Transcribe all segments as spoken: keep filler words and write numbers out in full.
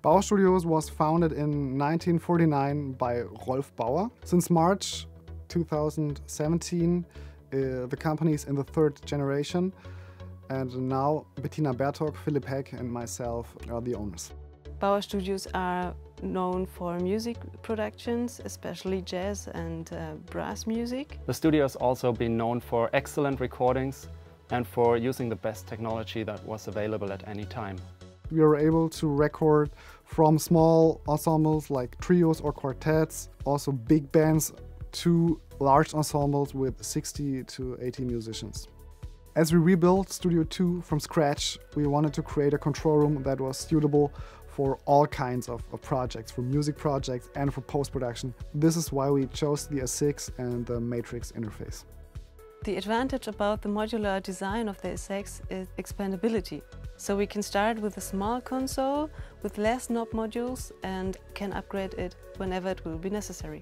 Bauer Studios was founded in nineteen forty-nine by Rolf Bauer. Since March two thousand seventeen, uh, the company is in the third generation, and now Bettina Bertok, Philipp Heck and myself are the owners. Bauer Studios are known for music productions, especially jazz and uh, brass music. The studio has also been known for excellent recordings and for using the best technology that was available at any time. We are able to record from small ensembles like trios or quartets, also big bands, to large ensembles with sixty to eighty musicians. As we rebuilt Studio two from scratch, we wanted to create a control room that was suitable for all kinds of, of projects, for music projects and for post-production. This is why we chose the S six and the Matrix interface. The advantage about the modular design of the S six is expandability. So we can start with a small console with less knob modules and can upgrade it whenever it will be necessary.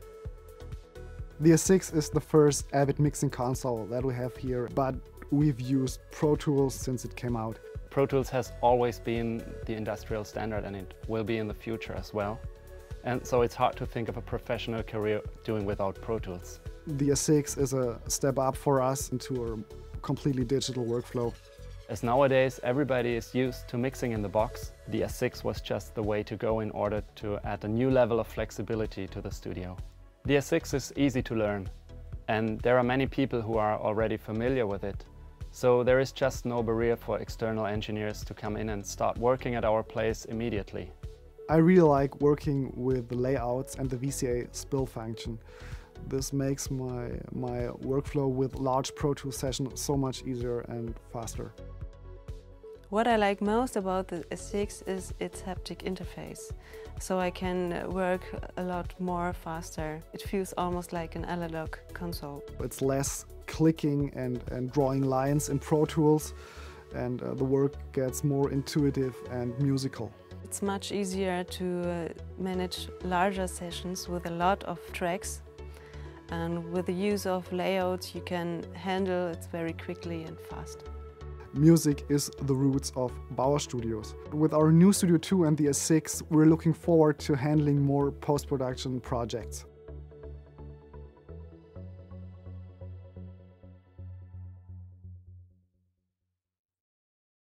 The S six is the first Avid mixing console that we have here, but we've used Pro Tools since it came out. Pro Tools has always been the industrial standard, and it will be in the future as well. And so it's hard to think of a professional career doing without Pro Tools. The S six is a step up for us into a completely digital workflow. As nowadays everybody is used to mixing in the box, the S six was just the way to go in order to add a new level of flexibility to the studio. The S six is easy to learn, and there are many people who are already familiar with it. So there is just no barrier for external engineers to come in and start working at our place immediately. I really like working with the layouts and the V C A spill function. This makes my, my workflow with large Pro Tools sessions so much easier and faster. What I like most about the S six is its haptic interface. So I can work a lot more faster. It feels almost like an analog console. It's less clicking and, and drawing lines in Pro Tools, and uh, the work gets more intuitive and musical. It's much easier to uh, manage larger sessions with a lot of tracks. And with the use of layouts, you can handle it very quickly and fast. Music is the roots of Bauer Studios. With our new Studio two and the S six, we're looking forward to handling more post-production projects.